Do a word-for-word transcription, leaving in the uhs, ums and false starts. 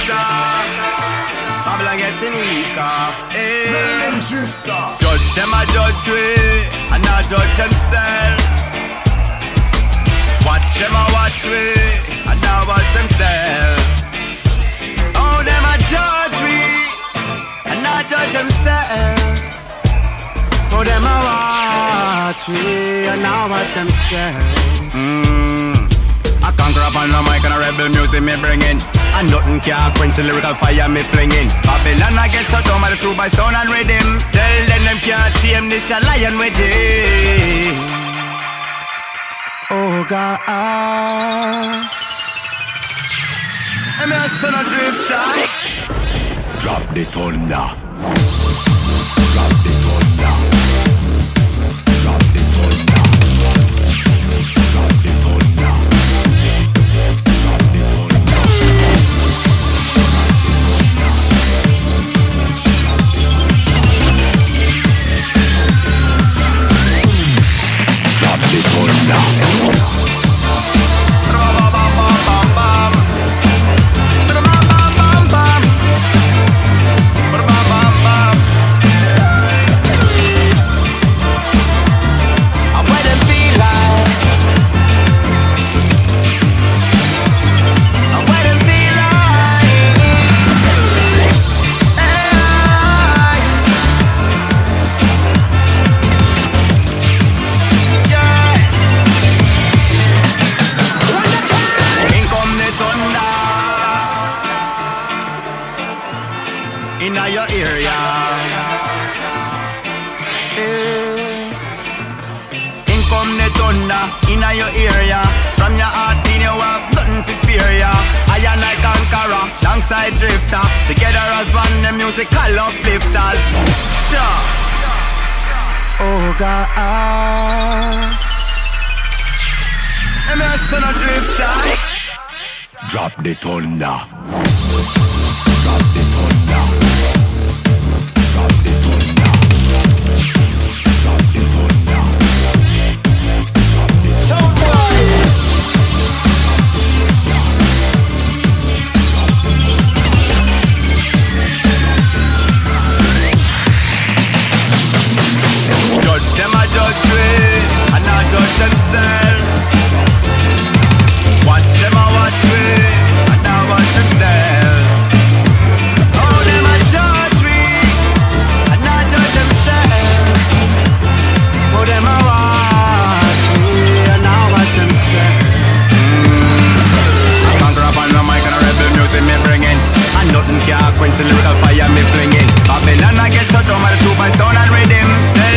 drifter. Babylon getting weaker. Hey. Judge them a judge we, and not judge themselves. Watch them a watch we, and not watch themselves. Oh, them a judge we, and not judge themselves. Oh, them a watch we, and not watch themselves. Mm. I conquer up on the mic and a rebel music me bringing, and nothing can quench the lyrical fire me flinging. Babylon I get shut down by the truth by sound and rhythm. Tell them them can't tame this a lion with it. Oh God, I'm a son of drifter. Drop the thunder. Drop the thunder. Drop the thunder. Drop the thunder. Drop the thunder. Drop the thunder. Inna your area, eh. In come the thunder, inna your area. From your heart in you have nothing to fear ya. I and I conqueror, alongside drifter. Together as one, the musical uplifters. Sure. Oh God, I'm a son of drifter. Drop the thunder. Drop the thunder. Drop the thunder. Drop the thunder. Drop the thunder. Judge them a judge we, and not judge themselves. Watch them a watch we, and not watch themselves. Oh, them a judge we, and not judge themselves. Oh, them a watch we, and not watch themselves. Mm. I conquer up on the mic and a rebel music me bringing, and nothing can quench the lyrical fire me flinging. Babylon I get shut down by the truth by sound and rhythm.